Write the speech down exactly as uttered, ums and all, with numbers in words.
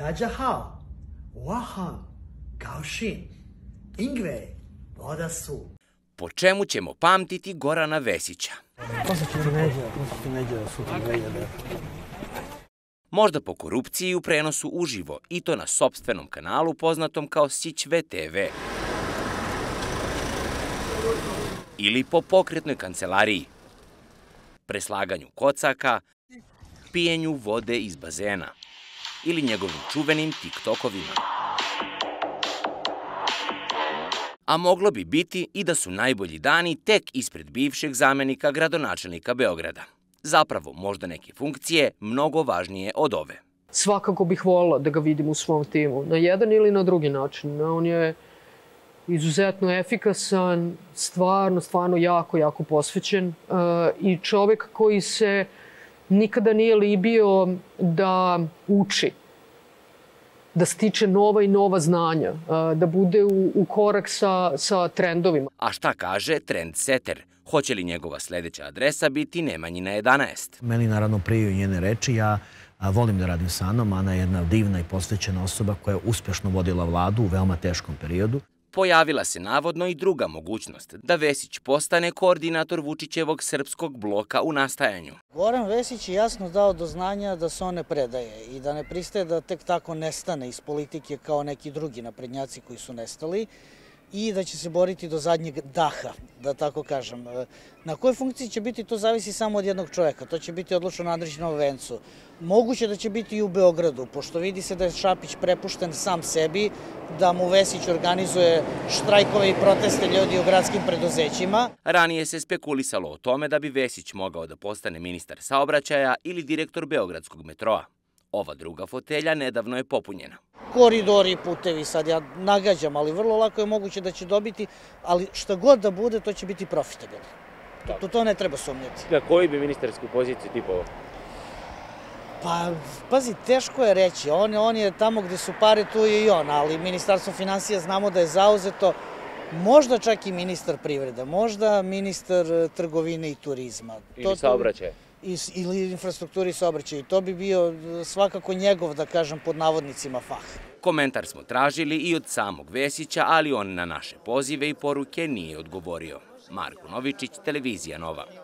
大家好，我很高兴，因为我的书。 Po čemu ćemo pamtiti Gorana Vesića? Možda po korupciji u prenosu uživo, i to na sopstvenom kanalu poznatom kao Sić V T V. Ili po pokretnoj kancelariji, preslaganju kocaka, pijenju vode iz bazena ili njegovim čuvenim tiktokovima. A moglo bi biti i da su najbolji dani tek ispred bivšeg zamenika gradonačelnika Beograda. Zapravo, možda neke funkcije mnogo važnije od ove. Svakako bih volila da ga vidim u svom timu, na jedan ili na drugi način. On je izuzetno efikasan, stvarno, stvarno jako, jako posvećen i čovek koji se nikada nije libio da uči, da stiče nova i nova znanja, da bude u, u korak sa, sa trendovima. A šta kaže trendsetter? Hoće li njegova sledeća adresa biti Nemanjina jedanaest? Meni naravno priju njene reči. Ja volim da radim sa Anom. Ana je jedna divna i posvećena osoba koja je uspešno vodila vladu u veoma teškom periodu. Pojavila se navodno i druga mogućnost, da Vesić postane koordinator Vučićevog srpskog bloka u nastajanju. Goran Vesić je jasno dao do znanja da se on ne predaje i da ne pristaje da tek tako nestane iz politike kao neki drugi naprednjaci koji su nestali i da će se boriti do zadnjeg daha, da tako kažem. Na kojoj funkciji će biti, to zavisi samo od jednog čoveka. To će biti odlučeno na Andrićevom vencu. Moguće da će biti i u Beogradu, pošto vidi se da je Šapić prepušten sam sebi, da mu Vesić organizuje štrajkove i proteste ljudi u gradskim preduzećima. Ranije se spekulisalo o tome da bi Vesić mogao da postane ministar saobraćaja ili direktor Beogradskog metroa. Ova druga fotelja nedavno je popunjena. Koridori i putevi, sad ja nagađam, ali vrlo lako je moguće da će dobiti, ali šta god da bude, to će biti profitabilno. To, to ne treba sumnjati. Na koju bi ministarsku poziciju tipovao? Pa, pazi, teško je reći. On, on je tamo gde su pare, tu je i on, ali Ministarstvo finansija znamo da je zauzeto, možda čak i ministar privrede, možda ministar trgovine i turizma. Ili saobraćaja. Ili infrastrukturi i saobraćaja. I to bi bio svakako njegov, da kažem, pod navodnicima fah. Komentar smo tražili i od samog Vesića, ali on na naše pozive i poruke nije odgovorio. Marko Novičić, Televizija Nova.